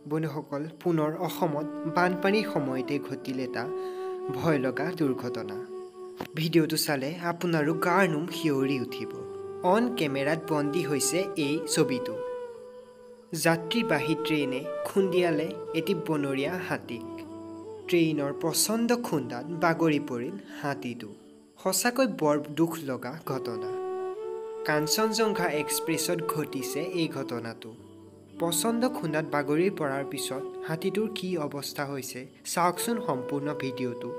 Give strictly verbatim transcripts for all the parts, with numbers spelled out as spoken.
বন্ধুসকল পুনৰ অসমত বানপানীৰ সময়তে ঘটিল এটা ভয় লগা দুৰ্ঘটনা। ভিডিঅ'টো চালে আপোনাৰো গাৰ নোম শিয়ৰি উঠিব। অন কেমেৰাত বন্দী হৈছে এই ছবিটো। যাত্ৰীবাহী ট্ৰেইনে খুন্দিয়ালে এটি বনৰীয়া হাতীক। ট্ৰেইনৰ প্ৰচণ্ড খুন্দাত বাগৰি পৰিল হাতীটো। সঁচাকৈ বৰ দুখ লগা ঘটনা। কাঞ্চনজংঘা এক্সপ্ৰেছত ঘটিছে এই ঘটনাটো। প্ৰচণ্ড খুন্দাত বাগৰি পৰাৰ পিছত হাতীটোৰ কি অৱস্থা হৈছে চাওকচোন সম্পূৰ্ণ ভিডিঅ'টো।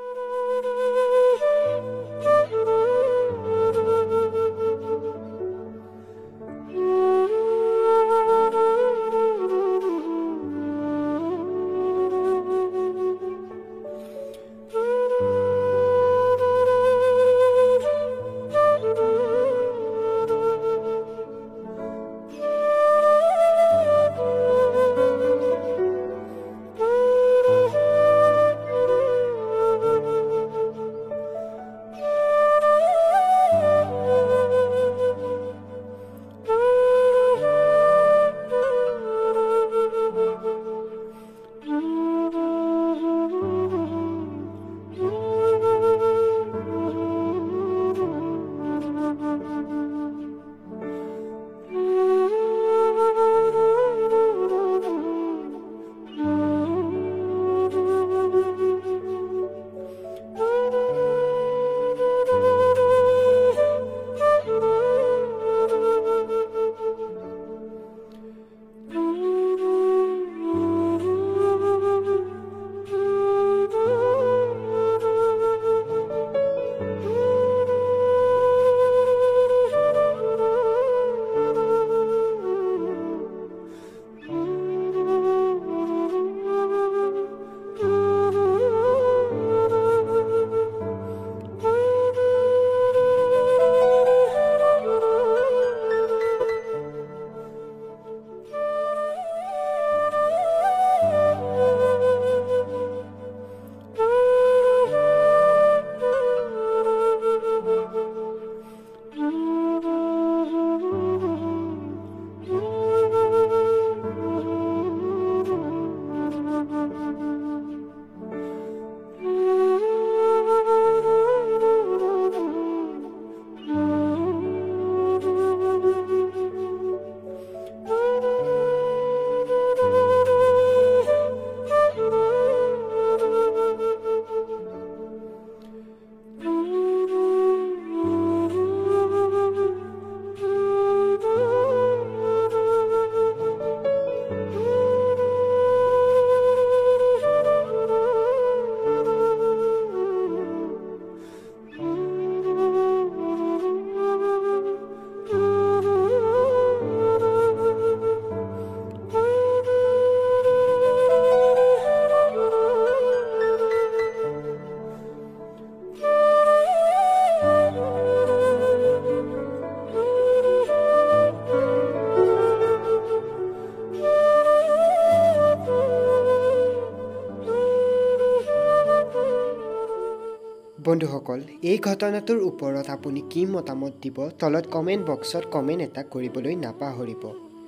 বন্ধুসকল এই ঘটনাটোৰ ওপৰত আপুনি কি মতামত দিব তলত কমেণ্ট বক্সত কমেণ্ট এটা কৰিবলৈ নাপাহৰিব।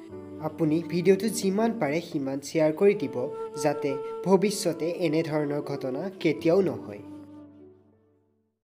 আপুনি ভিডিঅ'টো যিমান পাৰে সিমান শ্বেয়াৰ কৰি দিব যাতে ভৱিষ্যতে এনে ধৰণৰ ঘটনা কেতিয়াও নহয়।